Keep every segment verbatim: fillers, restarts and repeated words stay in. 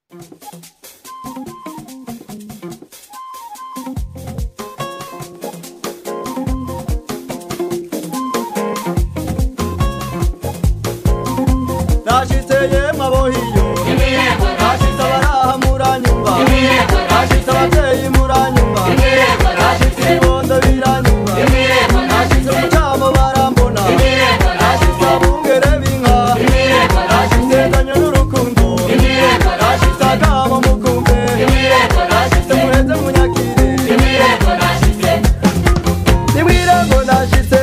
Nashiteye mabohiyo Nashitse abaraha muranyumva Nashitse abavyeyi muranyumva Nashitse ibibondo biranyumva Nashitse umucamo barambona Nashitse abungere b'inka Nashitse nzanye n'urukundo Nashitse akamo mukumve Nashitse muheze munyakire Nimwire ngo nashitse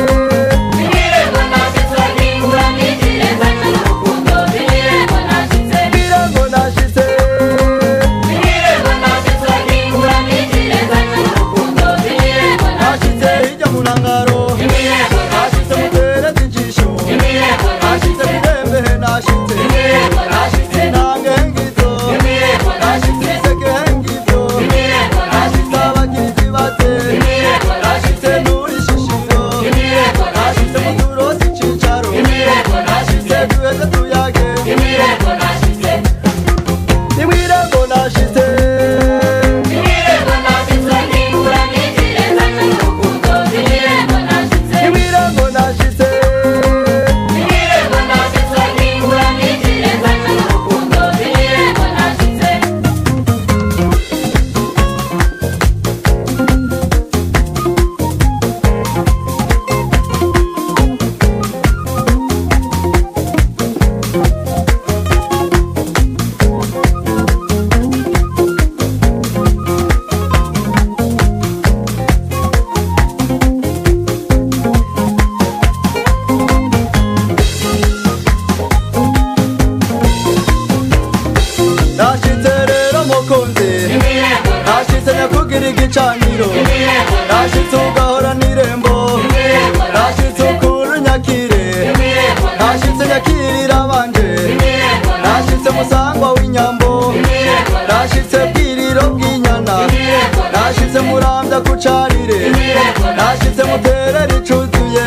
Nashitse nyakugira igicaniro Nashitse ugahora n'irembo Nashitse ukura unyakire Nashitse nyakirira abanje Nashitse musangwa w'inyambo Nashitse bwiriro bw'inyana Nashitse muramvya kucarire Nashitse muterera icuzuye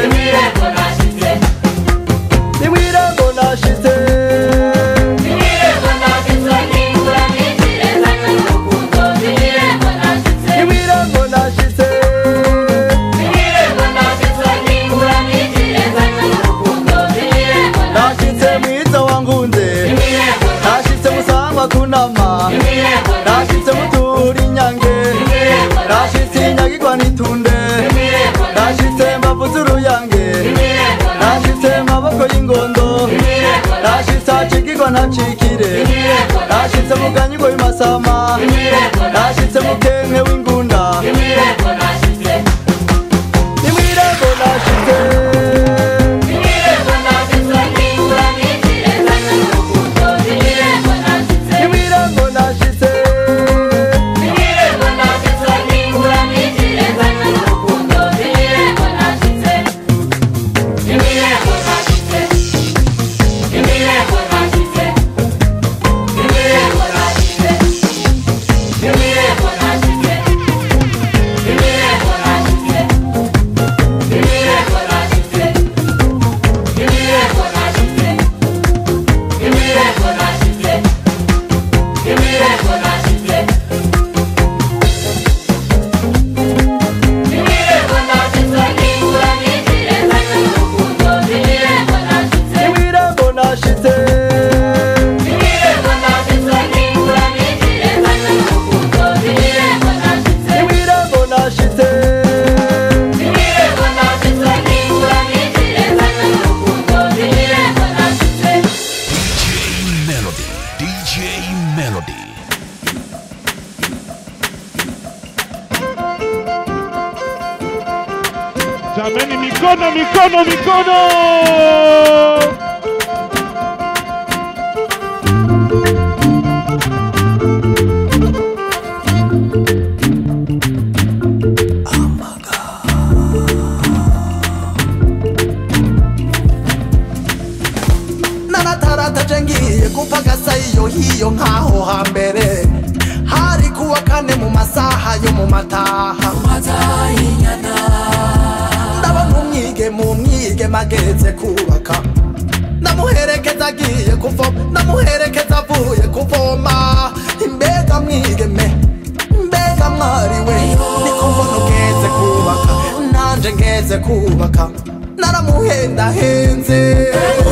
Nimwire ngo nashitse kunama Nashitse muturi nyange Nashitse nyagirwa nitunde Nashitse mbavuze uruyange Nashitse maboko y'ingondo Nashitse acikirwa ntacikire Nashitse muganyirwa w'imasama Nashitse mukenke w'ingunda Nimwire ngo nashitse Jameni, mikono, mikono, mikono! Naratarataje ngiye kupagasa iyo hiyo nkaho hambere hari kuwa kane mu masaha yo mu mataha mataha inyana ndabona umwige mu mwige mageze kubaka ndamuherekeza agiye kuvoma ndamuherekeza avuye kuvoma nanje ngeze kubaka naramuhenda henze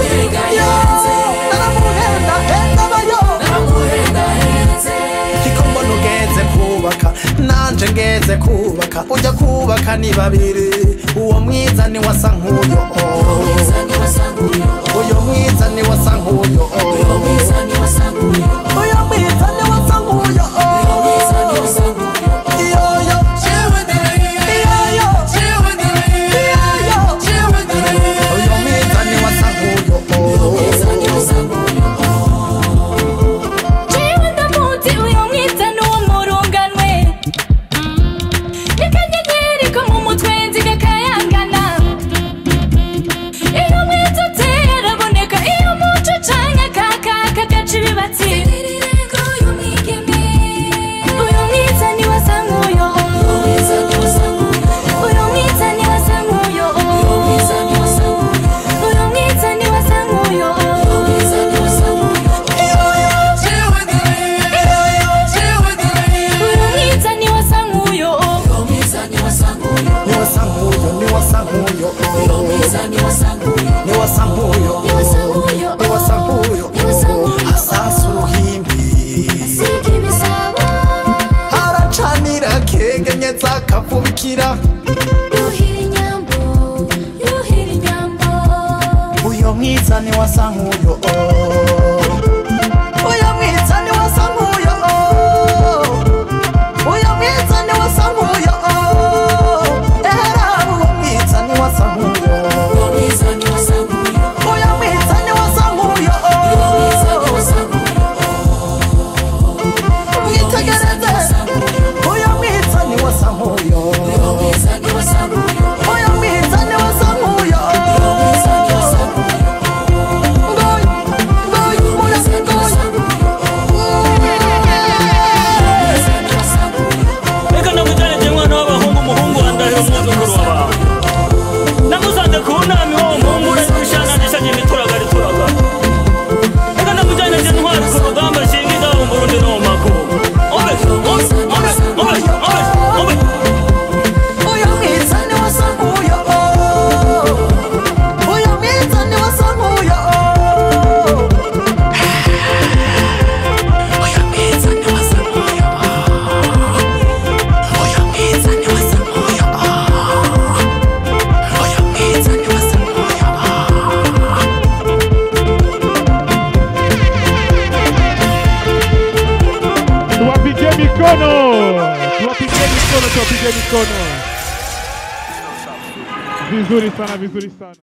naramuhenda henze bayo naramuhenda henze kiko mbona ugeze kubaka nanje ngeze kubaka ujya kubaka ni babiri uwo mwiza ni wasa nkuyo uyo mwiza ni wasa nkuyo uyo mwiza ni wasa nkuyo uyo mwiza ni wasa nkuyo uyo mwiza ni wasa nkuyo Kira yuhiri nyambo yuhiri nyambo uyo mwiza ni wasa nkuyo uyo mwiza ni wasa nkuyo uyo mwiza ni wasa nkuyo era uyo mwiza ni wasa nkuyo uyo mwiza ni wasa nkuyo uyo mwiza ni wasa nkuyo uyo mwiza ni wasa nkuyo mwitegereze uyo mwiza ni wasa nkuyo Vizuri sana, vizuri sana.